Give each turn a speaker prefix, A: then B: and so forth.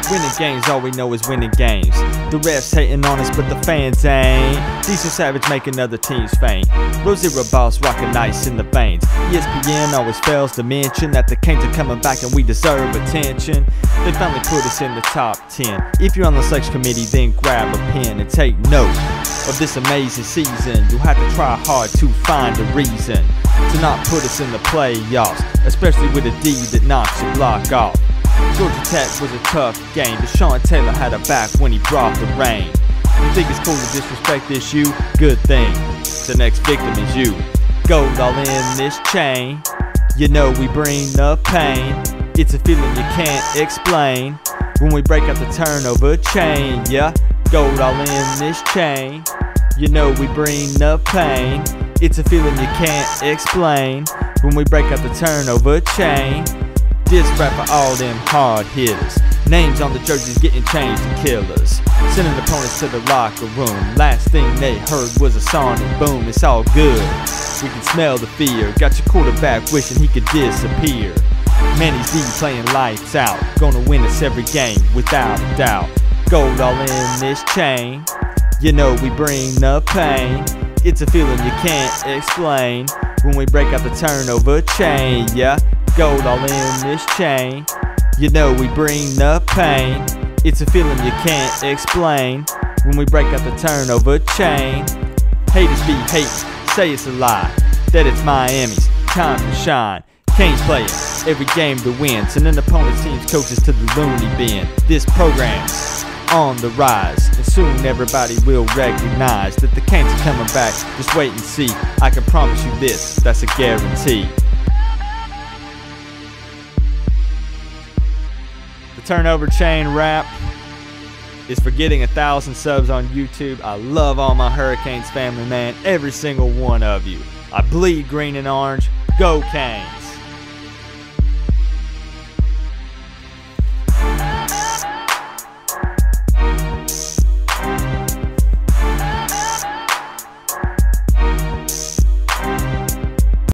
A: Winning games, all we know is winning games. The refs hating on us, but the fans ain't. Diesel Savage make another team's faint. Rosira Boss rockin' ice in the veins. ESPN always fails to mention that the Canes are coming back and we deserve attention. They finally put us in the top 10. If you're on the selection committee, then grab a pen and take note of this amazing season. You'll have to try hard to find a reason to not put us in the playoffs, especially with a D that knocks your block off. Georgia Tech was a tough game, but Sean Taylor had a back when he brought the rain. You think it's cool to disrespect this you? Good thing, the next victim is you. Gold all in this chain, you know we bring the pain. It's a feeling you can't explain when we break out the turnover chain, yeah. Gold all in this chain, you know we bring the pain. It's a feeling you can't explain when we break out the turnover chain. This rap for all them hard hitters. Names on the jerseys getting changed to killers. Sending opponents to the locker room. Last thing they heard was a sonic boom. It's all good, we can smell the fear. Got your quarterback wishing he could disappear. Manny's D playing lights out. Gonna win us every game without a doubt. Gold all in this chain, you know we bring the pain. It's a feeling you can't explain when we break out the turnover chain, yeah. Gold all in this chain, you know we bring the pain. It's a feeling you can't explain when we break out the turnover chain. Haters be hating, say it's a lie, that it's Miami's time to shine. Canes playing every game to win, sending opponent teams coaches to the loony bin. This program's on the rise, and soon everybody will recognize that the Canes are coming back. Just wait and see, I can promise you this, that's a guarantee. The turnover chain rap is for getting 1,000 subs on YouTube. I love all my Hurricanes family, man, every single one of you. I bleed green and orange. Go Canes!